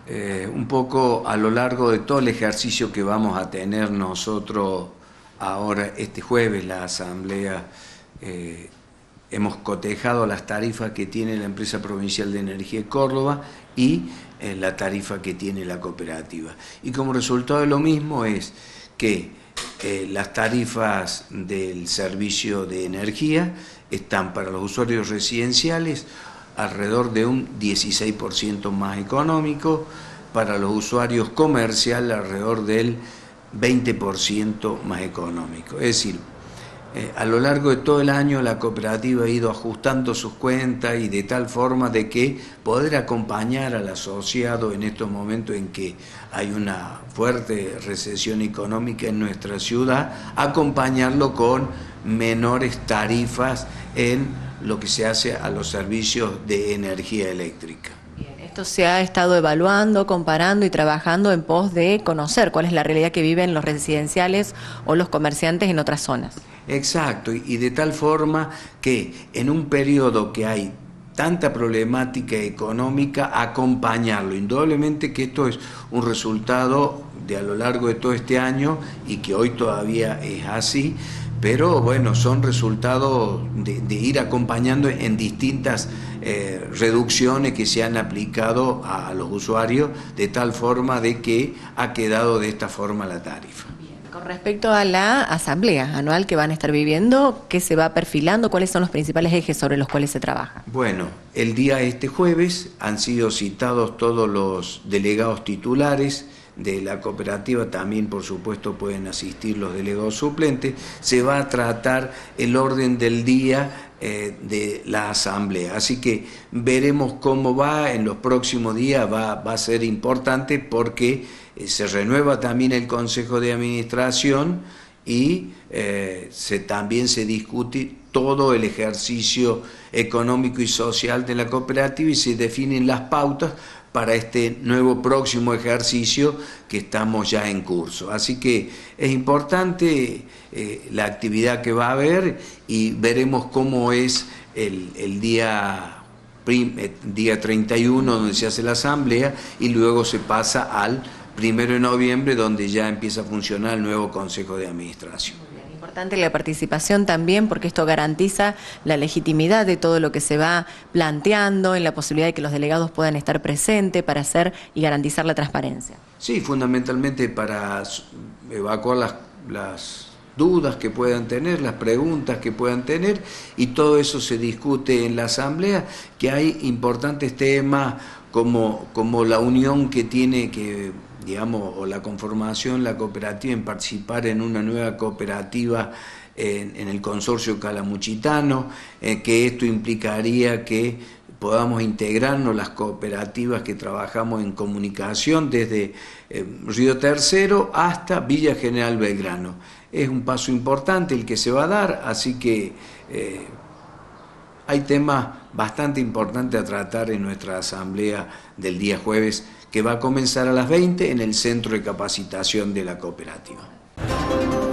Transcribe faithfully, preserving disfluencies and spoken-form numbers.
eh, un poco a lo largo de todo el ejercicio que vamos a tener nosotros ahora este jueves, la asamblea, eh, hemos cotejado las tarifas que tiene la empresa provincial de energía de Córdoba y eh, la tarifa que tiene la cooperativa. Y como resultado de lo mismo es que eh, las tarifas del servicio de energía están para los usuarios residenciales alrededor de un dieciséis por ciento más económico, para los usuarios comerciales alrededor del veinte por ciento más económico. Es decir, eh, a lo largo de todo el año la cooperativa ha ido ajustando sus cuentas y de tal forma de que poder acompañar al asociado en estos momentos en que hay una fuerte recesión económica en nuestra ciudad, acompañarlo con menores tarifas en lo que se hace a los servicios de energía eléctrica. Esto se ha estado evaluando, comparando y trabajando en pos de conocer cuál es la realidad que viven los residenciales o los comerciantes en otras zonas. Exacto, y de tal forma que en un periodo que hay tanta problemática económica, acompañarlo. Indudablemente que esto es un resultado de a lo largo de todo este año y que hoy todavía es así, pero bueno, son resultados de, de ir acompañando en distintas eh, reducciones que se han aplicado a los usuarios de tal forma de que ha quedado de esta forma la tarifa. Con respecto a la asamblea anual que van a estar viviendo, ¿qué se va perfilando? ¿Cuáles son los principales ejes sobre los cuales se trabaja? Bueno, el día este jueves han sido citados todos los delegados titulares de la cooperativa, también por supuesto pueden asistir los delegados suplentes. Se va a tratar el orden del día eh, de la asamblea, así que veremos cómo va en los próximos días. Va, va a ser importante porque eh, se renueva también el Consejo de Administración y eh, se, también se discute todo el ejercicio económico y social de la cooperativa y se definen las pautas para este nuevo próximo ejercicio que estamos ya en curso. Así que es importante eh, la actividad que va a haber y veremos cómo es el, el día, prim, día treinta y uno donde se hace la asamblea y luego se pasa al primero de noviembre donde ya empieza a funcionar el nuevo Consejo de Administración. Importante la participación también porque esto garantiza la legitimidad de todo lo que se va planteando, en la posibilidad de que los delegados puedan estar presentes para hacer y garantizar la transparencia. Sí, fundamentalmente para evacuar las, las dudas que puedan tener, las preguntas que puedan tener, y todo eso se discute en la asamblea, que hay importantes temas como, como la unión que tiene que, digamos, o la conformación, la cooperativa, en participar en una nueva cooperativa en, en el consorcio calamuchitano, eh, que esto implicaría que podamos integrarnos las cooperativas que trabajamos en comunicación desde eh, Río Tercero hasta Villa General Belgrano. Es un paso importante el que se va a dar, así que eh, hay temas bastante importantes a tratar en nuestra asamblea del día jueves, que va a comenzar a las veinte en el Centro de Capacitación de la Cooperativa.